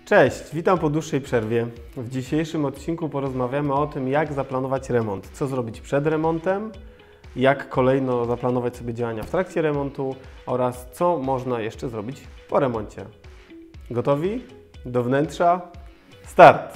Cześć, witam po dłuższej przerwie. W dzisiejszym odcinku porozmawiamy o tym, jak zaplanować remont, co zrobić przed remontem, jak kolejno zaplanować sobie działania w trakcie remontu oraz co można jeszcze zrobić po remoncie. Gotowi? Do wnętrza? Start!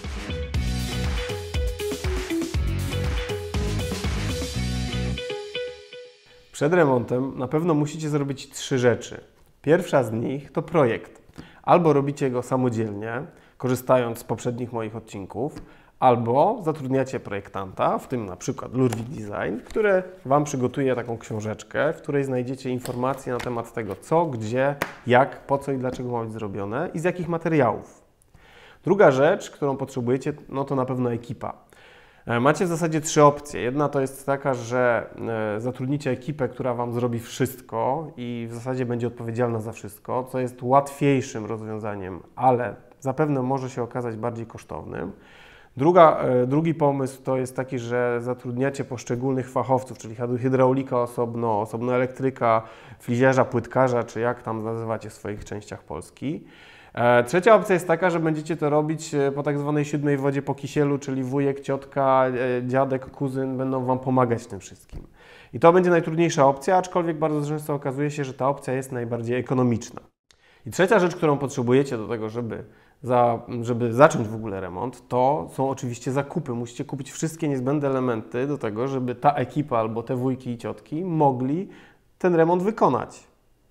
Przed remontem na pewno musicie zrobić 3 rzeczy. Pierwsza z nich to projekt. Albo robicie go samodzielnie, korzystając z poprzednich moich odcinków, albo zatrudniacie projektanta, w tym na przykład Lurvik Design, który Wam przygotuje taką książeczkę, w której znajdziecie informacje na temat tego, co, gdzie, jak, po co i dlaczego ma być zrobione i z jakich materiałów. Druga rzecz, którą potrzebujecie, no to na pewno ekipa. Macie w zasadzie 3 opcje. Jedna to jest taka, że zatrudnicie ekipę, która Wam zrobi wszystko i w zasadzie będzie odpowiedzialna za wszystko, co jest łatwiejszym rozwiązaniem, ale zapewne może się okazać bardziej kosztownym. Drugi pomysł to jest taki, że zatrudniacie poszczególnych fachowców, czyli hydraulika osobno elektryka, fliziarza, płytkarza, czy jak tam nazywacie w swoich częściach Polski. Trzecia opcja jest taka, że będziecie to robić po tak zwanej 7 wodzie po kisielu, czyli wujek, ciotka, dziadek, kuzyn będą Wam pomagać w tym wszystkim. I to będzie najtrudniejsza opcja, aczkolwiek bardzo często okazuje się, że ta opcja jest najbardziej ekonomiczna. I trzecia rzecz, którą potrzebujecie do tego, żeby zacząć w ogóle remont, to są oczywiście zakupy. Musicie kupić wszystkie niezbędne elementy do tego, żeby ta ekipa albo te wujki i ciotki mogli ten remont wykonać.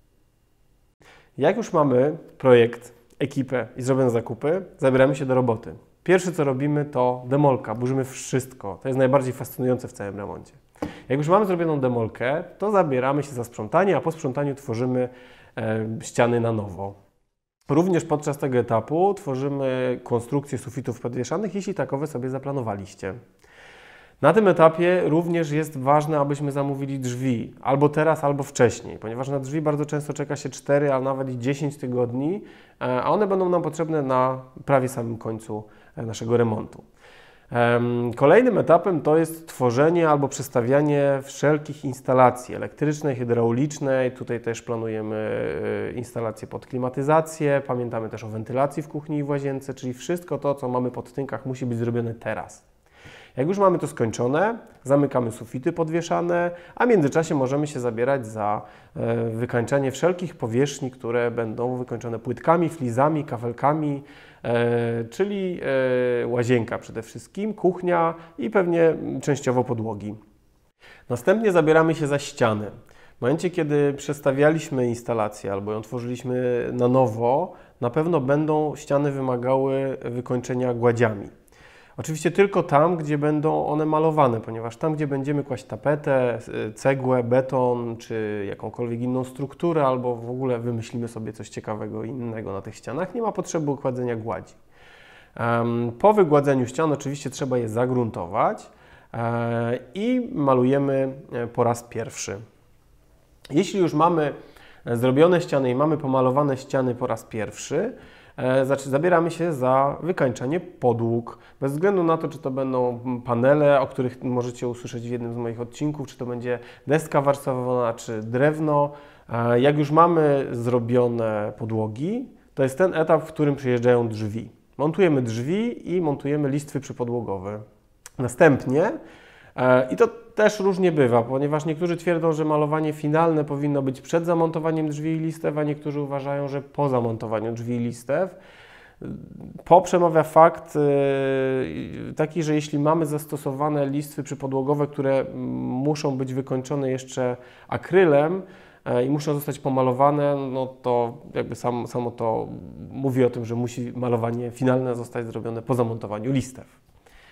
Jak już mamy projekt, ekipę i zrobione zakupy, zabieramy się do roboty. Pierwsze co robimy to demolka, burzymy wszystko. To jest najbardziej fascynujące w całym remoncie. Jak już mamy zrobioną demolkę, to zabieramy się za sprzątanie, a po sprzątaniu tworzymy ściany na nowo. Również podczas tego etapu tworzymy konstrukcje sufitów podwieszanych, jeśli takowe sobie zaplanowaliście. Na tym etapie również jest ważne, abyśmy zamówili drzwi, albo teraz, albo wcześniej, ponieważ na drzwi bardzo często czeka się 4, a nawet i 10 tygodni, a one będą nam potrzebne na prawie samym końcu naszego remontu. Kolejnym etapem to jest tworzenie albo przestawianie wszelkich instalacji elektrycznej, hydraulicznej. Tutaj też planujemy instalacje pod klimatyzację, pamiętamy też o wentylacji w kuchni i w łazience, czyli wszystko to, co mamy pod tynkach, musi być zrobione teraz. Jak już mamy to skończone, zamykamy sufity podwieszane, a w międzyczasie możemy się zabierać za wykańczanie wszelkich powierzchni, które będą wykończone płytkami, flizami, kafelkami, czyli łazienka przede wszystkim, kuchnia i pewnie częściowo podłogi. Następnie zabieramy się za ściany. W momencie, kiedy przestawialiśmy instalację albo ją tworzyliśmy na nowo, na pewno będą ściany wymagały wykończenia gładziami. Oczywiście tylko tam, gdzie będą one malowane, ponieważ tam, gdzie będziemy kłaść tapetę, cegłę, beton czy jakąkolwiek inną strukturę albo w ogóle wymyślimy sobie coś ciekawego innego na tych ścianach, nie ma potrzeby układzenia gładzi. Po wygładzeniu ścian oczywiście trzeba je zagruntować i malujemy po raz pierwszy. Jeśli już mamy zrobione ściany i mamy pomalowane ściany po raz pierwszy, zabieramy się za wykańczanie podłóg. Bez względu na to, czy to będą panele, o których możecie usłyszeć w jednym z moich odcinków, czy to będzie deska warstwowa, czy drewno. Jak już mamy zrobione podłogi, to jest ten etap, w którym przyjeżdżają drzwi. Montujemy drzwi i montujemy listwy przypodłogowe. Następnie, i to też różnie bywa, ponieważ niektórzy twierdzą, że malowanie finalne powinno być przed zamontowaniem drzwi i listew, a niektórzy uważają, że po zamontowaniu drzwi i listew. Przemawia fakt taki, że jeśli mamy zastosowane listwy przypodłogowe, które muszą być wykończone jeszcze akrylem i muszą zostać pomalowane, no to jakby samo to mówi o tym, że musi malowanie finalne zostać zrobione po zamontowaniu listew.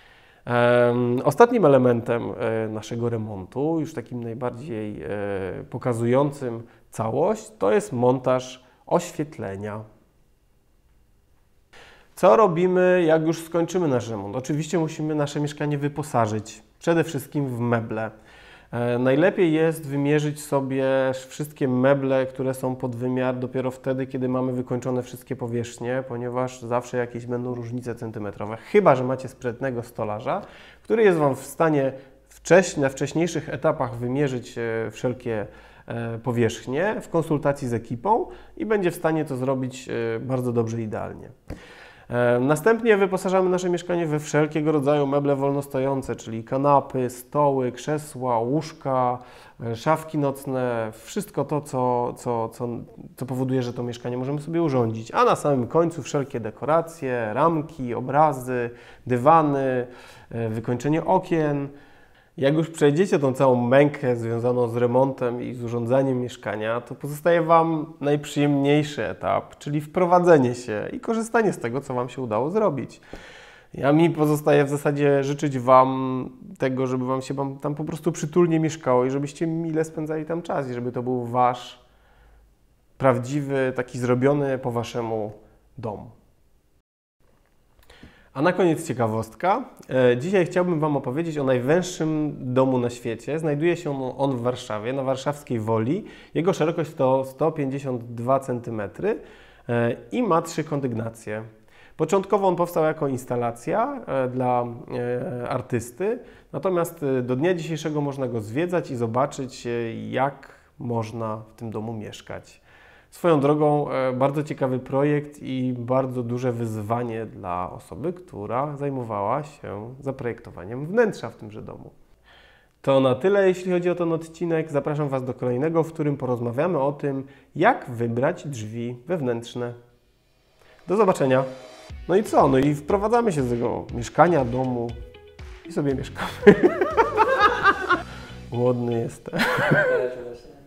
Ostatnim elementem naszego remontu, już takim najbardziej pokazującym całość, to jest montaż oświetlenia. Co robimy, jak już skończymy nasz remont? Oczywiście musimy nasze mieszkanie wyposażyć, przede wszystkim w meble. Najlepiej jest wymierzyć sobie wszystkie meble, które są pod wymiar dopiero wtedy, kiedy mamy wykończone wszystkie powierzchnie, ponieważ zawsze jakieś będą różnice centymetrowe. Chyba że macie sprytnego stolarza, który jest Wam w stanie na wcześniejszych etapach wymierzyć wszelkie powierzchnie w konsultacji z ekipą i będzie w stanie to zrobić bardzo dobrze, idealnie. Następnie wyposażamy nasze mieszkanie we wszelkiego rodzaju meble wolnostojące, czyli kanapy, stoły, krzesła, łóżka, szafki nocne, wszystko to, co powoduje, że to mieszkanie możemy sobie urządzić. A na samym końcu wszelkie dekoracje, ramki, obrazy, dywany, wykończenie okien. Jak już przejdziecie tą całą mękę związaną z remontem i z urządzaniem mieszkania, to pozostaje Wam najprzyjemniejszy etap, czyli wprowadzenie się i korzystanie z tego, co Wam się udało zrobić. Mi pozostaje w zasadzie życzyć Wam tego, żeby Wam się tam po prostu przytulnie mieszkało i żebyście mile spędzali tam czas i żeby to był Wasz prawdziwy, taki zrobiony po Waszemu dom. A na koniec ciekawostka. Dzisiaj chciałbym Wam opowiedzieć o najwęższym domu na świecie. Znajduje się on w Warszawie, na warszawskiej Woli. Jego szerokość to 152 cm i ma 3 kondygnacje. Początkowo on powstał jako instalacja dla artysty, natomiast do dnia dzisiejszego można go zwiedzać i zobaczyć, jak można w tym domu mieszkać. Swoją drogą bardzo ciekawy projekt i bardzo duże wyzwanie dla osoby, która zajmowała się zaprojektowaniem wnętrza w tymże domu. To na tyle, jeśli chodzi o ten odcinek. Zapraszam Was do kolejnego, w którym porozmawiamy o tym, jak wybrać drzwi wewnętrzne. Do zobaczenia. No i co? No i wprowadzamy się z tego mieszkania, domu i sobie mieszkamy. Głodny jestem.